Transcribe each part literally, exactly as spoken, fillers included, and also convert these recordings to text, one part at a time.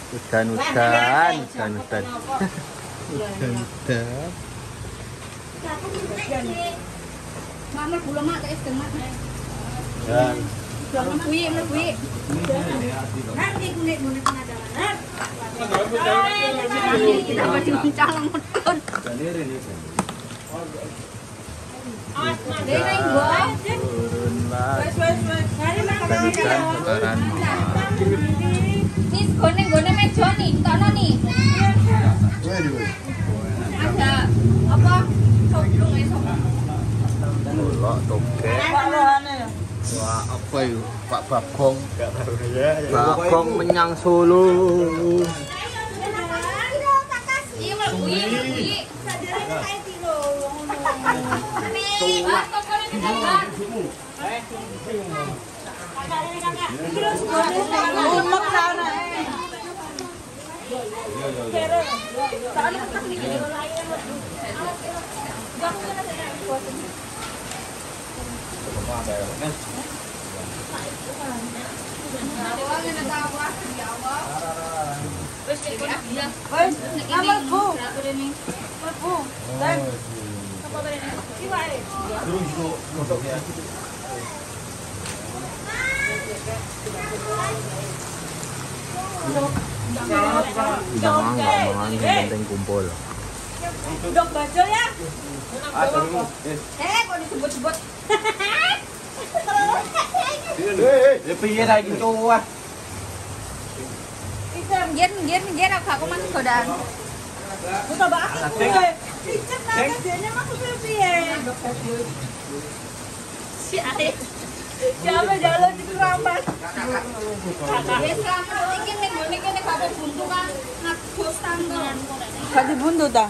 Udan udan udan udan. Udan udan. Mama pulang mak kayak setengah. Dan Pulang kui, kui. Nanti kulit kulit pengadalan. Kita masih bincang motor. turunlah. Udan udan sekarang mama. Nih, gone-gone meja nih, tono nih. Ada apa? Soblong ya, soblong. Golok toge. Wah, apa itu? Pak Bagong. Bagong menyang Solo. Iya, mau kui, kui. Jangan nggak mangan, yang penting kumpul. Dok bajol ya. Eh, kok disebut-sebut. Ya piye ra iki tuwah. Gen, gen, gen aku masuk godaan. Aku coba aku. Dia maksudnya piye? Si Ade. Siapa jalan di keramat? Wis keramat iki ning gone kene gak ada buntu kan ngabos tanggal. Gak dibuntu ta?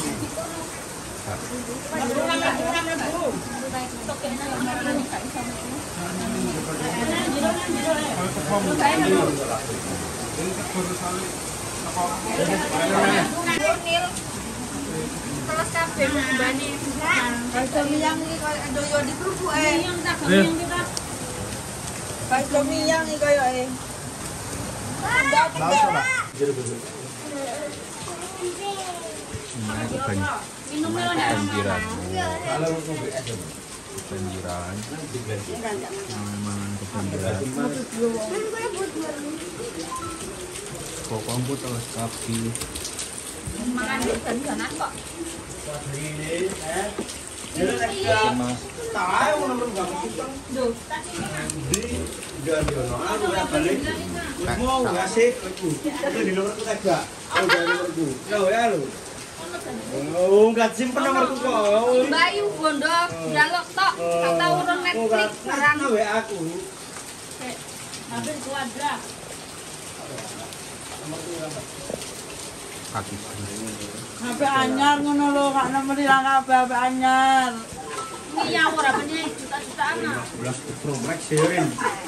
Terus kabeh mbane. Bakso miyang iki koyo doyo di kerupuk eh. Bakso miyang iki koyo eh. Banjiran. Banjiran. Mangan kebanjiran. Kok kamu terus kapi. Mangan di sana kok. Mas. Oh, enggak simpen nomorku kok. Bayu Bondo jaluk tok, tak tahu urun Netflix barang. W aku. Habis kuadra. Kaki. H P anyar ngono lho, gak nomor ilang H P H P anyar. Ini yang ora punya juta-jutaan. Pro Max sharing.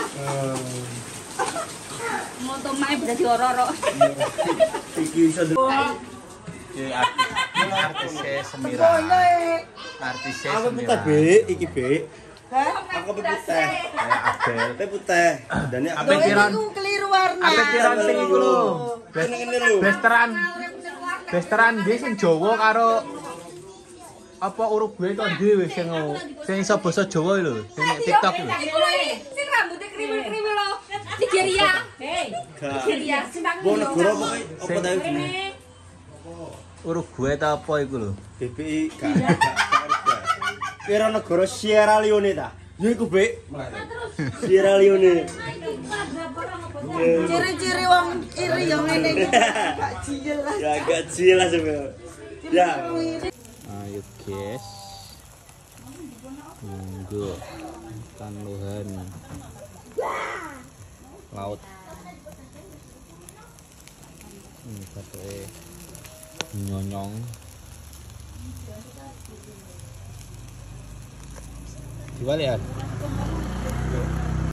Moto mae bisa diororo. Iki iso Ya artisnya Semira. Artisnya aku Semira. putih B, iki B. Hah? Aku putih. Kayak Abel. Tapi putih. Dan ini Apa piran? Iku keliru warna. Apa piran sing iku lho? Ngene lho. Besteran. Besteran dia sing Jawa karo apa Uruguay to dhewe sing sing iso basa Jawa lho, sing nek TikTok lho. Sing rambutnya kriwil-kriwil lho. Nigeria. Hei. Nigeria. Bon negara pokoke apa ta iki? Uruguay ta apa iku lho? B P I gak kira negara Sierra Leone ta? Ya iku B. Sierra Leone. Ciri-ciri wong iri yang ngene iki. Gak jelas. Ya gak jelas sebenarnya. Ya. Ayo guys. Monggo. Tanuhan. Laut. Ini katoke nyonyong. Dibalik ya.